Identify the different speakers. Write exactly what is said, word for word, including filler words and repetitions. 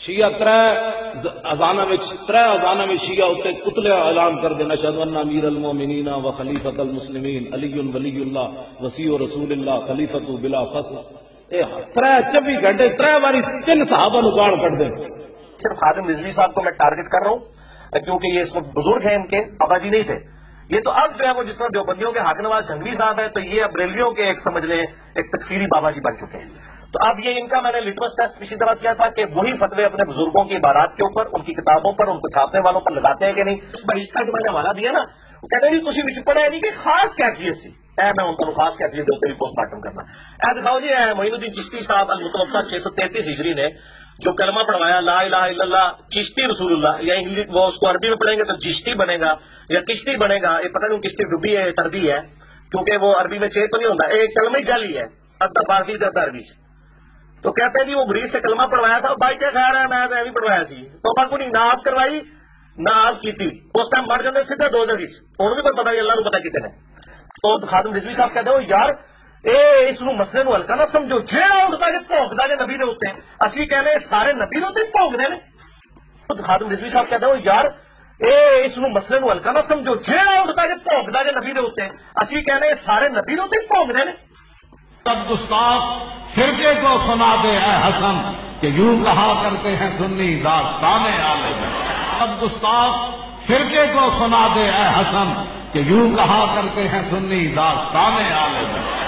Speaker 1: شیعہ ترے اذانہ میں ترے اذانہ میں شیعہ ہوتے قتل اعلان کر دینا اشہد ان امیر المومنین و خلیفۃ المسلمین علی ولی اللہ وسیع رسول اللہ خلیفۃ بلا فصل اے ترے چوبی گھنٹے ترے باری تین صحابہ نو گاڑ کٹ دیں.
Speaker 2: صرف خادم رضوی صاحب کو میں ٹارگٹ کر رہا ہوں کیونکہ یہ اس وقت بزرگ ہیں، ان کے ابا جی نہیں تھے. یہ تو اب جو ہے وہ جس طرح دیوبندیوں کے حاکم نواز جھنگوی صاحب ہیں تو یہ اب بریلویوں کے ایک سمجھ لیں ایک تکفیری بابا جی بن چکے ہیں. تو اب یہ ان کا میں نے لٹمس ٹیسٹ اسی طرح کیا تھا کہ وہی فتوے اپنے بزرگوں کی عبارات کے اوپر، ان کی کتابوں پر، ان کو چھاپنے والوں پر لگاتے ہیں کہ نہیں. اس بہشت کا جو میں نے حوالہ دیا نا، وہ کہتے ہیں تسی وچ پڑھیا نہیں کہ خاص کیفیت سی اے میں ان کو خاص کیفیت دے اوپر پوسٹ مارٹم کرنا. اے دکھاؤ جی اے معین الدین چشتی صاحب المتوفا چھ سو تینتیس ہجری نے جو کلمہ پڑھوایا لا الہ الا اللہ چشتی رسول اللہ، یا انگلش وہ اس کو عربی میں پڑھیں گے تو چشتی بنے گا یا کشتی بنے گا. یہ پتہ نہیں کشتی ڈبی ہے تردی ہے، کیونکہ وہ عربی میں چھ تو نہیں ہوتا، ایک کلمہ جعلی ہے ادھا فارسی ادھا عربی. تو کہتے ہیں جی وہ مریض سے کلمہ پڑھوایا تھا، بھائی کیا خیال ہے میں تو ایویں پڑھوایا سی تو باقی نہیں نہ آپ کروائی نہ آپ کیتی. اس ٹائم مر جاتے سیدھے دو جگہ انہوں بھی کوئی پتہ نہیں، اللہ کو پتہ کتنے. تو خادم رضوی صاحب کہتے ہو یار اے اس نو مسئلے نو ہلکا نہ سمجھو، جیڑا اٹھتا کہ بھونکدا جے نبی دے اوتے اسی کہنے سارے نبی دے اوتے بھونکدے نے. تو خادم رضوی صاحب کہتے ہو یار اے اس نو مسئلے نو ہلکا نہ سمجھو، جیڑا اٹھتا کہ بھونکدا جے نبی دے اوتے اسی کہنے سارے نبی دے اوتے بھونکدے نے.
Speaker 1: تب گستاخ فرقے کو سنا دے اے حسن کہ یوں کہا کرتے ہیں سنی داستان آل بیت. تب گستاخ فرقے کو سنا دے اے حسن کہ یوں کہا کرتے ہیں سنی داستان آل بیت.